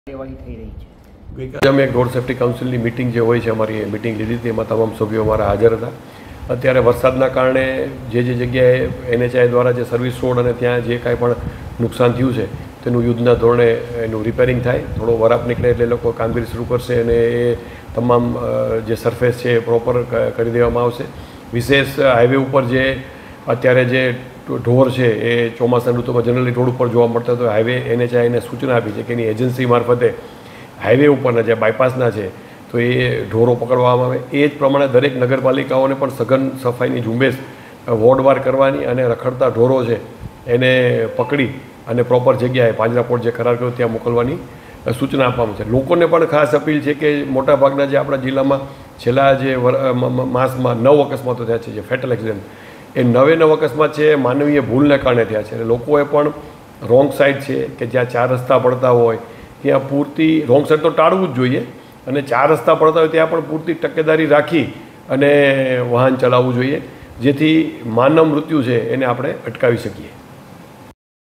કાર્યવાહી થઈ રહી છે। ગઈકાલે અમે એક રોડ સેફ્ટી કાઉન્સિલની મિટિંગ જે હોય છે અમારી મિટિંગ લીધી હતી, એમાં તમામ સભ્યો અમારા હાજર હતા। અત્યારે વરસાદના કારણે જે જગ્યાએ NHI દ્વારા જે સર્વિસ રોડ અને ત્યાં જે કાંઈ પણ નુકસાન થયું છે તેનું યુદ્ધના ધોરણે એનું રિપેરિંગ થાય, થોડો વરાપ નીકળે એટલે લોકો કામગીરી શરૂ કરશે અને એ તમામ જે સરફેસ છે એ પ્રોપર કરી દેવામાં આવશે। વિશેષ હાઈવે ઉપર જે અત્યારે જે ઢોર છે એ ચોમાસાની ઋતુમાં જનરલી રોડ ઉપર જોવા મળતા, તો હાઈવે NHI એને સૂચના આપી છે કે એની એજન્સી મારફતે હાઈવે ઉપરના જે બાયપાસના છે તો એ ઢોરો પકડવામાં આવે। એ જ પ્રમાણે દરેક નગરપાલિકાઓને પણ સઘન સફાઈની ઝુંબેશ વોર્ડવાર કરવાની અને રખડતા ઢોરો છે એને પકડી અને પ્રોપર જગ્યાએ પાંજરાપોળ જે કરાર કર્યો ત્યાં મોકલવાની સૂચના આપવામાં છે। લોકોને પણ ખાસ અપીલ છે કે મોટાભાગના જે આપણા જિલ્લામાં છેલ્લા જે માસમાં 9 અકસ્માતો થયા છે, જે ફેટલ એક્સિડન્ટ, એ 9 અકસ્માત છે માનવીય ભૂલને કારણે થયા છે। લોકોએ પણ રોંગ સાઈડ છે કે જ્યાં 4 રસ્તા પડતા હોય ત્યાં પૂરતી રોંગ સાઈડ તો ટાળવું જ જોઈએ, અને 4 રસ્તા પડતા હોય ત્યાં પણ પૂરતી તકેદારી રાખી અને વાહન ચલાવવું જોઈએ, જેથી માનવ મૃત્યુ છે એને આપણે અટકાવી શકીએ।